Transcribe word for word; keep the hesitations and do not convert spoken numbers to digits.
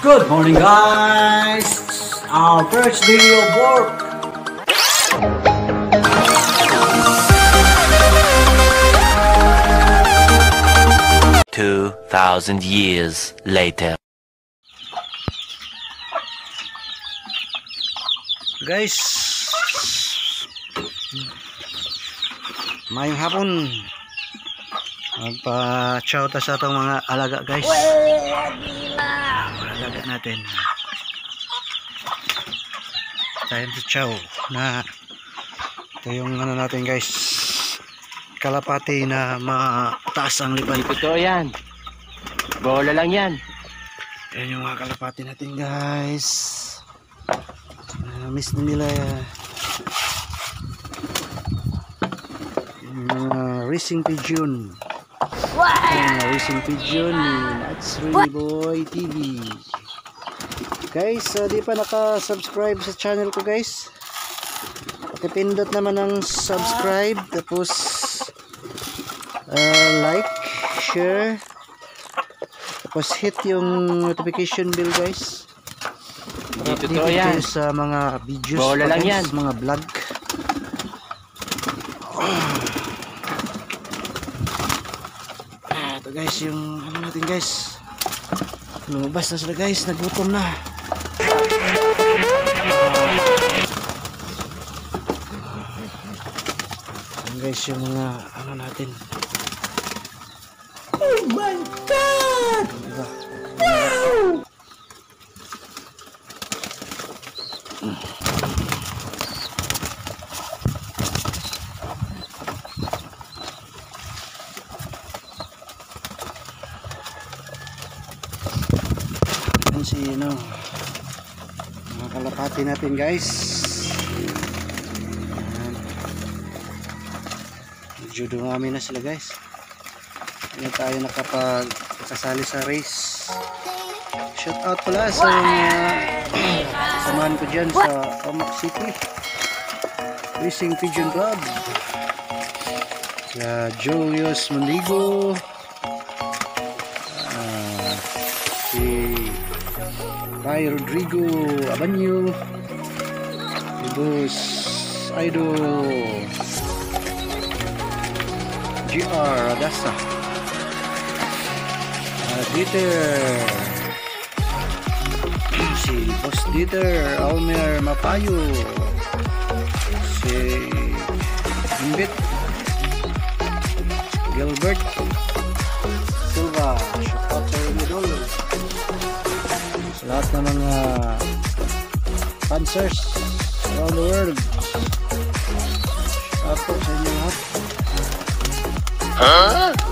Good morning, guys. Our first day of work. Two thousand years later. Guys, mayong hapon. Magpa-chow ta sa itong mga alaga, guys. Alaga natin. Time to chow na ito yung ano natin, guys, kalapati na mataas ang lipan. Totoo yan. Bola lang yan. Yan yung mga kalapati natin, guys. Uh, miss na nila yung mga racing pigeon. Yung mga racing pigeon ni Reneboy T V. Guys, uh, di pa naka-subscribe sa channel ko, guys, pakipindot naman ng subscribe, tapos uh, like, share, tapos hit yung notification bell, guys, para totoo yan sa mga videos, bola lang yan, mga vlog. Ah, ito, guys, yung ano natin, guys, lumabas na sila, guys, nagutom na. Guys, yung mga ano natin. Oh my God! Diba? Wow! Yan si ano, mga kalapati natin, guys. Medyo dumami na sila, guys. Hindi tayo nakapag-kasali sa race. Shout out pala sa mga samahan ko dyan sa Ormoc City Racing Pegion Club. Sa Julius Mondigo, uh, si Ray Rodrigo Abanyo, si Boss Idol G R Adasa, uh, Dieter, si Boss Dieter Almer Mapayo, si Imbit Gilbert Silva, shoutout sa Idol, sa lahat ng mga fanciers around the world. Shoutout sa inyo lahat. Huh?